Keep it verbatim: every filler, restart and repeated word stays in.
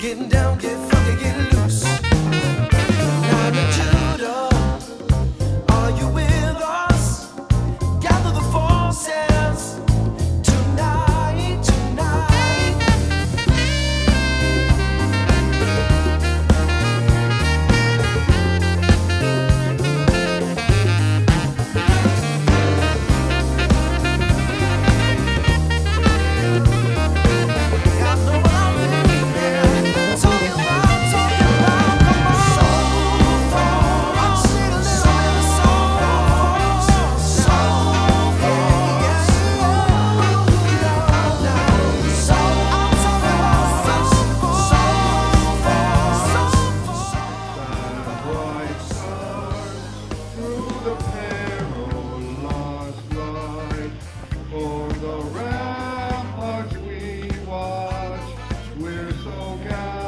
Getting down, get funky, get loose. Now the Judah, are you with us? Gather the forces tonight, tonight. I know what I mean, yeah. Talking about, talking about, come on. Soul folks, soul folks, soul folks, yeah, yeah. Soul, I'm talking about soul folks, soul folks. Bright stars through the perilous light. On the ramparts we watch, we're so gathered.